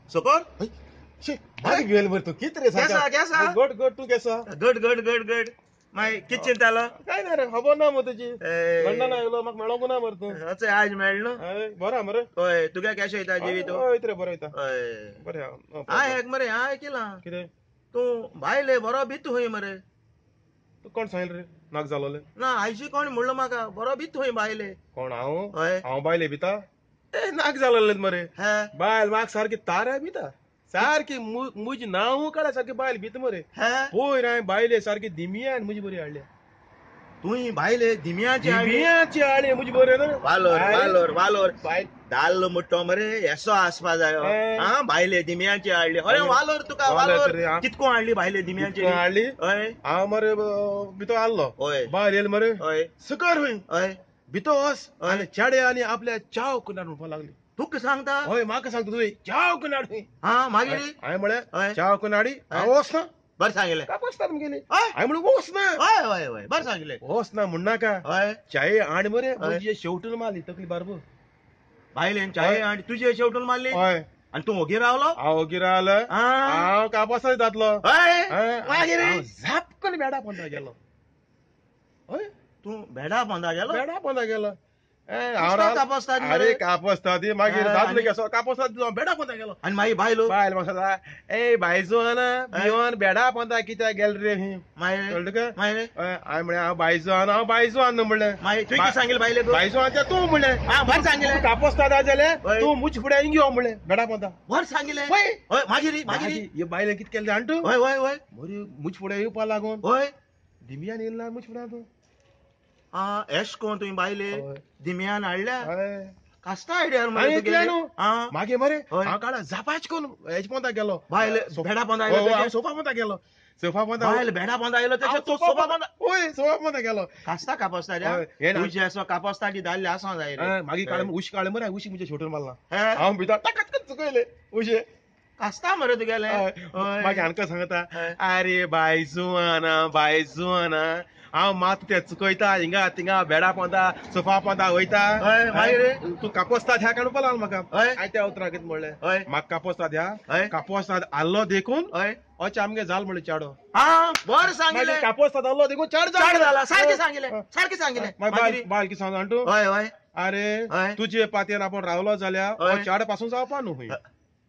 सकल गेल बरं तू किती रे केसा गट गट तू केसा गड गड गड गड माय कित चिंतालो काय नाही रे खबर ना मग तुझी लंडन आयलो म्हाका मेळोंक ना मरे तू अचय आज मेळ्ळो बरा मरे होय तुगे केशो येता जिवी तू हय रे बरो येता होय बरे हाय एक मरे हाय केला कितें तू भायले बरो भितू हय मरे तू कोण सांगितलं रे नाक जालोले ना आयशी कोण म्हणलो म्हाका बरो भितू हय भायले कोण हांव हय हांव बायले भिता ए नाक जालोले मरे हा बायल म्हाका सारकी तारा भिता सारखी मुजी नांव काढा सारखी बायल भीत मरे हा होय रे बायले सारखी दिमियान मुजी बरी हाडल्या तुई भायले दिमियाची दिमियाची हाडली मुजी बरे ना वालोर वालोर वालोर बायल दाल मुट्टो मरे येसो आसपा जायो हा भायले दिमियाची हाडली अरे वालोर तुका वालोर कितको हाडली भायले दिमियाची हाडली हय हांव मरे भितो आल्लो होय बायल येल मरे हय सकल हय हय भितो वस आनी चेडे आनी आपल्या चाव कुनार म्हणपा लागली तुका सांगता हय म्हाका सांगता तुवें चाव कुनाड हा मागीर हांवें म्हळें हय चाव कुनाडी हांव वचना बर सांगितले कापस्ताद मुगेली हय हांवें म्हणून वचना हय हय हय बर सांगितले वचना म्हणनाका हय चाये आण मरे म्हणजे शेवटून मारली तकली बारबो भायलेन चाय आणि तुझे शेवटून मारली हय आणि तू ओगी रावलो हांव ओगी रावलो हांव कापस्ताद जातलो हय मागीर झापकन बेडा पोंदा गेलो हय तू बेडा पोंदा गेलो बेडा पोंदा गेलो कापस्ताद अरे कापस्ताद मागीर जातलो केसो कापस्ताद बेडा पोंदा गेलो आणि मागीर भायलो बायल म्हाका ए बायजो ना भिवन बेडा पोंदा कित्याक गेल रे ही मागीर कळ्ळें तुका मागीर हांवें म्हळें हांव बायजो हांव बायजो आन म्हणलें मागीर तुवें कितें सांगितलें भायले बायजो आन तूं म्हणलें हा बर सांगितलें कापस्ताद जाल्यार तूं मुज फुडें यो म्हणलें बेडा पोंदा बर सांगितलें हय हय मागीर मागीर हे बायलें कितें केलें जाण तूं हय हय हय बरी मुज फुडें येवपा लागून हय दिमियान येयला ना मुज फुडें तूं एश कोण तुवें बायले दिम्यान हाडल्या हय कास्ता आयडियार मरे तुगे मागे मरे हांव काळा झापाच कोन हेज पोंदा गेलो बायल बेडा पोंदा आयलो सोफा पोंदा गेलो सोफा पोंदा बायल बेडा पोंदा आयलो तेच्या तो सोफा पोंदा ओय सोफा पोंदा गेलो कास्ता कापस्ता तुझे असो कापस्ता दी दाल्ले आसा जाय रे मागीर काळे उश काळे मरे उशी म्हणजे छोटून मारला हांव भितर टकट चुकयले उशे कास्ता मरे तुगेले मागीर हांका सांगता अरे बायजू आना हांव मात ते चुकयता हिंगा थिंगा बेडा पोंदा सोफा पोंदा वयता मागीर तू कापोस्ताद ह्या काडून लागलो म्हाका हय आयत्या उतरां कितें म्हणलें हय म्हाका कापोस्ताद ह्या कापोस्ताद आल्लो देखून हय अचे आमगे जाल म्हणलें चाडो हा बर सांगितलें कापोस्ताद आल्लो देखून चाड जाला सारकें सांगितलें मागीर बायल कितें सांगता तूं हय हय अरे तुजे पातयेन आपण रावलो जाल्यार चाड पासून जावपा न्हू हूंय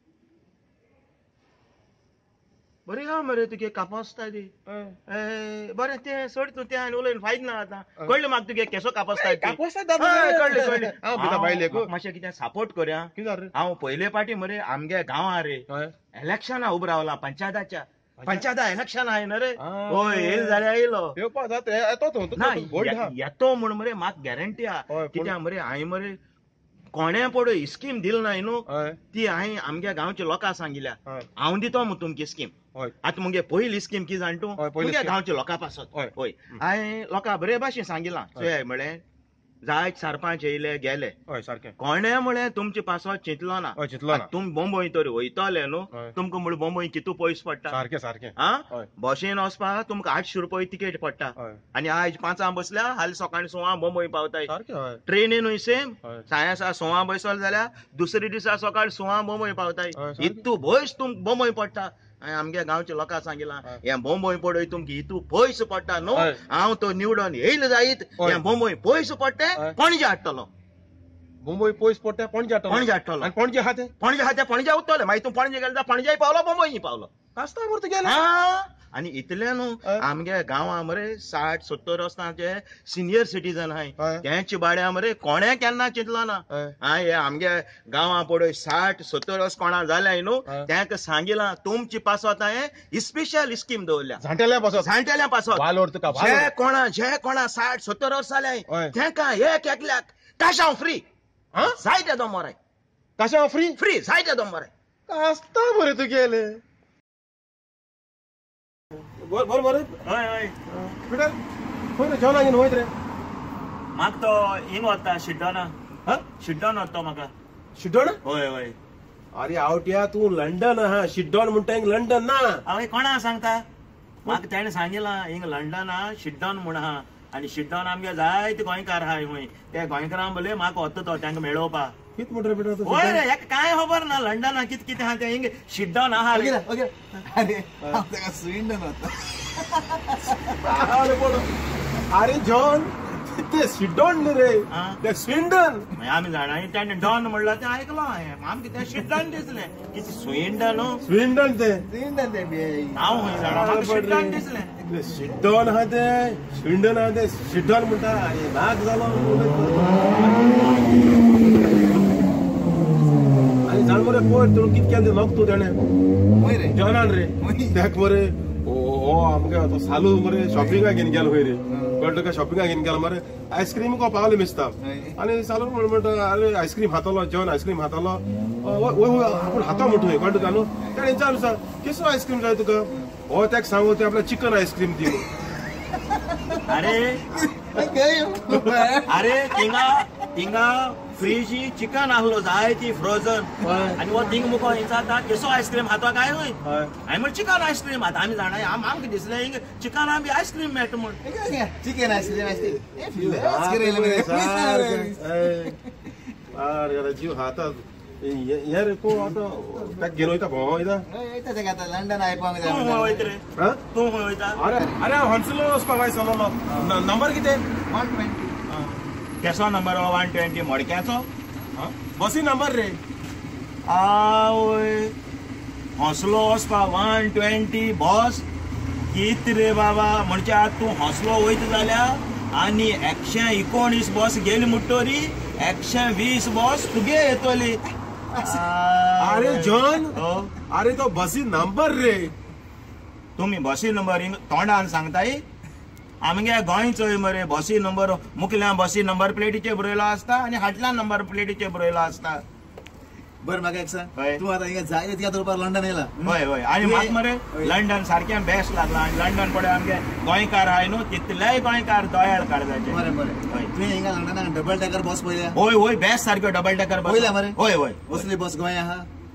बरें हा मरे तुगे कापस्ता दी बरें तें सोड तूं तें उलयन फायद ना आतां कळ्ळें म्हाका तुगे केसो कापस्ता कळ्ळें कळ्ळें मातशें कितें सपोर्ट करया हांव पयले फावटी मरे आमगे गांवां रे इलेक्शना उबो रावला पंचायता इलेक्शन आय न्ही रे हय येयलो जाल्यार येयलो येतो म्हूण मरे म्हाका गॅरंटी आहा कित्याक मरे हांवें मरे कोण्या पडो ही स्कीम दिली न्हय न्हू ती हांवें आमच्या गांवच्या लोकांक सांगिल्ल्या हांव दितो म्हूण तुमची स्कीम आतां मुगे पयली स्कीम कितें जाण तूं मुगे गांवच्या लोकां पासत हय हांवें लोकांक बरे भाशेन सांगिलां चोय म्हळें जायत सरपंच येयले गेले सारकें कोणे म्हळें तुमचे पासत चिंतलो ना तुम बोंबय तर वयतले न्हू तुमकां म्हळ्यार बोंबय कितू पयस पडटा सारकें सारकें आं बसीन वचपाक तुमकां 800 रुपया तिकेट पडटा आनी आयज 5 बसल्यार हालीं सकाळीं 6 बोंबय पावताय ट्रेनीनूय सेम सायंसा 6 बसलो जाल्यार दुसरे दिसा सकाळीं 6 बोंबय पावताय इतू पयस तुमकां बोंबय पडटा आमगे गांवच्या लोकांक सांगिलां हे बोंबय पडय तुमकां इतू पयस पडटा न्हू हांव तो निवडून येयलो जायत हे बोंबय पयस पडटे पणजे हाडटलो मुंबई पयस पडटा पणजे हाडटलो आनी पणजे हाते पणजे उरतले मागीर तूं पणजे गेलो पणजेय पावलो बोंबय पावलो कास्ता मरे गेले आनी इतले न्हू आमगे गांवां मरे 60-70 वर्सांचे सिनियर सिटीजन आहाय तेंचे बाड्या मरे कोणे केन्ना चिंतलो ना हे आमगे गांवां पडय 60-70 वर्स कोणा जाल्याय न्हू तेंका सांगिलां तुमची पासत हांवें स्पेशल स्कीम दवरल्या जाणटेल्या पासत जे कोणा 60-70 वर्स जाल्याय तेंका एकल्याक काशांव फ्री जायते दोमोराय काशांव फ्री जायते दोमोराय कास्ता मरे तूं गेले बोल मरे हय हय पिटर खंय रे जेवणा घेवन वयत रे म्हाका तो हिंग वता शिड्डोना शिड्डोन वता म्हाका शिड्डोन हय हय अरे आवट्या तूं लंडन आहा शिड्डोन म्हणटा हिंग लंडन ना हांव कोणा सांगता म्हाका तेणें सांगिलां हिंग लंडन आहा शिड्डोन म्हूण आहा आनी शिड्डोन आमगे जायते गोंयकार आहाय हूंय ते गोंयकारां बोले म्हाका वता तो तांकां मेळोवपाक कित म्हणतो रे बेटा तू होय रे एक काय खबर ना लंडन कित किती हा ते इंग शिड्डॉन आहा रे ओके अरे तेका स्विंडन होता अरे जॉन ते स्वीडन रे ते स्वीडन आम्ही जाणा त्याने डॉन म्हणलं ते ऐकलं आम किती शिड्डॉन दिसले किती स्विंडन स्वीडन ते नाव होय जाणा म्हाका शिड्डॉन दिसले स्वीडन हा ते स्वीडन हा ते स्वीडन म्हणटा अरे नाक झालो आणि जाण मरे पोट तू कितक्यान ते लोक तू त्याने जॉनान रे देख मरे ओ आमगे तो सालू मरे शॉपिंगा घेऊन गेलो होय रे कळलं का शॉपिंगा घेऊन गेलो मरे आईस्क्रीम को पावले मिसता आणि सालू म्हणटा अरे आईस्क्रीम हातालो जॉन आईस्क्रीम हातालो आपण हाता मोठो कळलं का न्हू त्याने विचारसा केसो आईस्क्रीम जाय तुका हो त्याक सांगू ते आपल्या चिकन आईस्क्रीम दी अरे तिंगा फ्रीजी चिकन आहलो जाय ती फ्रोझन आणि वो थिंग मुको इंचा केसो आईस्क्रीम हातो काय होय हाय म्हण चिकन आईस्क्रीम आता आम्ही जाणाय आमकां दिसले हिंग चिकन आम्ही आईस्क्रीम मेळटा म्हण चिकन आईस्क्रीम अरे जीव हातात ये रे को आता पॅक गेलो इथं भाऊ इथं लंडन आयपा तू होयत रे तू होयता अरे अरे हंसलो स्पावाय चललो नंबर किती 120 केसो नंबर 120 मडक्याचो बसी नंबर रे आवय हसलो वचपा 120 बस कित रे बाबा म्हणजे आज तू हसलो वयता जाल्यार आनी 119 बस गेली म्हणटोरी 120 बस तुगे येतली अरे जॉन अरे तो बसी नंबर रे तुम्ही बसी नंबर तोंडान सांगताय आमगे गोंयचो मरे बसी नंबर मुखल्या बसी नंबर प्लेटीचेर बरयलो आसता आनी हाटल्या नंबर प्लेटीचेर बरयलो आसता बर म्हाका एक सांग तू आता हिंगा जाय तिका तुका लंडन येला होय होय आनी म्हाका मरे लंडन सारकें बेस्ट लागला आनी लंडन पडे आमगे गोंयकार आहाय न्हू तितलेय गोंयकार दोयाळ काळजाचे बरें बरें तुवें हिंगा लंडनाक डबल डेकर बस पळयल्या होय होय बेस्ट सारक्यो डबल डेकर बस पळयल्या मरे होय होय कसली बस गोंय आहा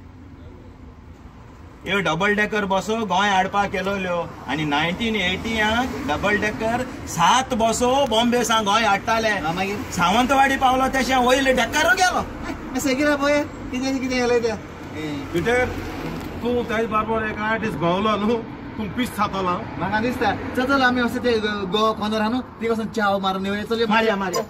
ह्यो डबल डेकर बसो गोंय हाडपाक केलोल्यो आनी 1980 डबल डेकर 7 बसो बॉम्बे सां गोंय हाडटाले मागीर सावंतवाडी पावलो तशें वयले डेक्करो गेलो सेगिरा पळय कितें कितें येलें त्या पिटर तू त्याच बरोबर एक आर्टिस्ट भोवलो न्हू तू पीस खातलो म्हाका दिसता चल आमी अशें ते गो खोंदर आहा न्हू ती वचून चाव मारून येवया चल मारया मारया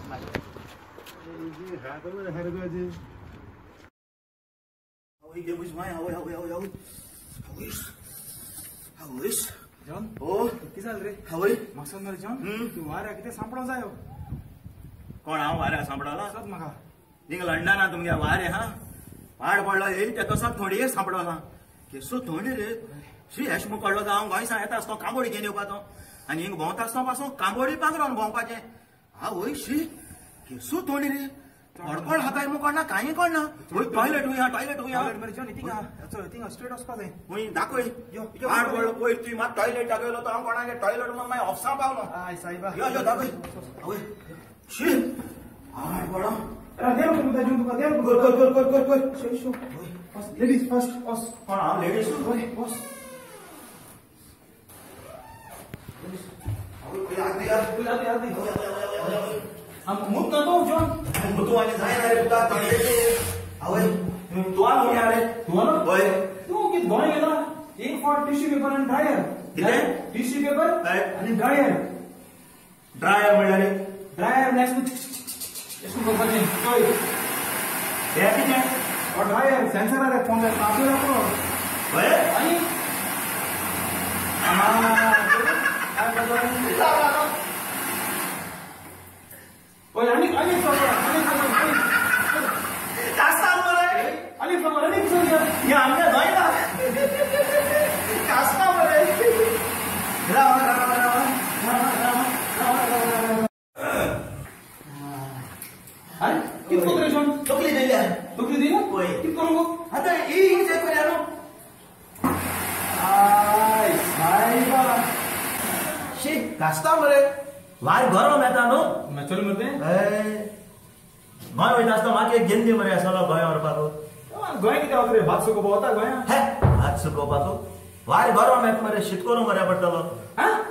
जॉन ओ किती जाल रे हावय म्हाका सांग रे जॉन तू वाऱ्या कितें सांपडो जायो कोण हांव वाऱ्या सांपडला सांग म्हाका थिंग लंडना तुमगे वारे हा वाड पडलो येईल ते तसो थोडी सांपडला केसो थोडी रे शी हेश मग कळलो जावं गोंयसा येता आसतो कांबोडी घेवन येवपाचो आनी हिंग भोंवता आसता पासून कांबोडी पांगरोन भोंवपाचें आवय शी केसो थोडी रे हडपड हाताय मग कोणा कांय कोणना टॉयलेट हुया मरे जॉन थिंगा चल थिंगा स्ट्रेट वचपा जाय हुंय दाखय वाड पडलो पयर तुवें मात टॉयलेट दाखयलो तो हांव कोणागे टॉयलेट म्हणून मागीर ऑफिसां पावलो आय सायबा यो यो दाखय आवय शी वाड पडलो देव तुका जॉन तुका देव कर शो फर्स्ट लेडीज फर्स्ट कोण हांव लेडीज बस हम मुक्त तो जॉन तू आणि जाय ना रे तुका टॉयलेट आवय तू आ म्हणया रे तू ना होय तू कित गोंय गेला एक फॉर टिश्यू पेपर आणि ड्रायर कितें टिश्यू पेपर आणि ड्रायर ड्रायर म्हणल्यार रे ड्रायर नेक्स्ट एशू करपाचें चोय हे कितें और ड्रायर सेंसर आरे फोन रे कापी राखो होय आणि ओय आणि कास्ता मरे हे आमगे गोंयला कास्ता मरे अरे कित कोत्रे जॉन तकली दिल्या तकली दी ना होय कित करू आता ई जे करूया न्हू आय सायबा शी कास्ता मरे वार गरम येता न्हू मचल मते गोंय वयता आसता म्हाका एक गेंदी मरे आसलो गोंय व्हरपाक गोंय कितें वता रे भात सुकोवपा वता गोंया हे हात सुकोवपाचो वार गरम येता मरे शीत करूंक बऱ्या पडटलो हा